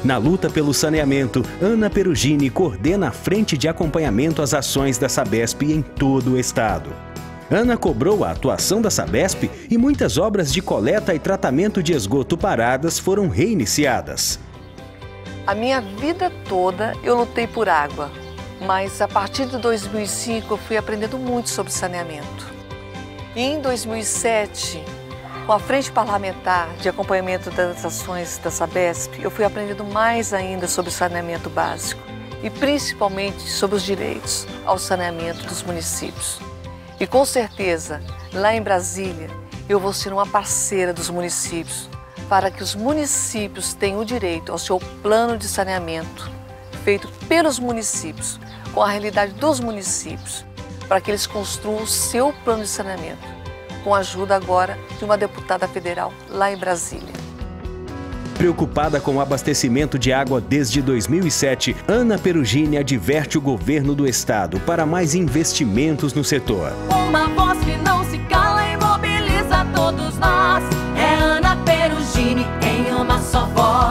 Na luta pelo saneamento, Ana Perugini coordena a frente de acompanhamento às ações da Sabesp em todo o estado. Ana cobrou a atuação da Sabesp e muitas obras de coleta e tratamento de esgoto paradas foram reiniciadas. A minha vida toda eu lutei por água, mas a partir de 2005 eu fui aprendendo muito sobre saneamento. E em 2007, com a Frente Parlamentar de Acompanhamento das Ações da Sabesp, eu fui aprendendo mais ainda sobre saneamento básico e principalmente sobre os direitos ao saneamento dos municípios. E com certeza, lá em Brasília, eu vou ser uma parceira dos municípios para que os municípios tenham o direito ao seu plano de saneamento feito pelos municípios, com a realidade dos municípios, para que eles construam o seu plano de saneamento, com a ajuda agora de uma deputada federal lá em Brasília. Preocupada com o abastecimento de água desde 2007, Ana Perugini adverte o governo do estado para mais investimentos no setor. Uma voz que não se cala e mobiliza todos nós. É Ana Perugini em uma só voz.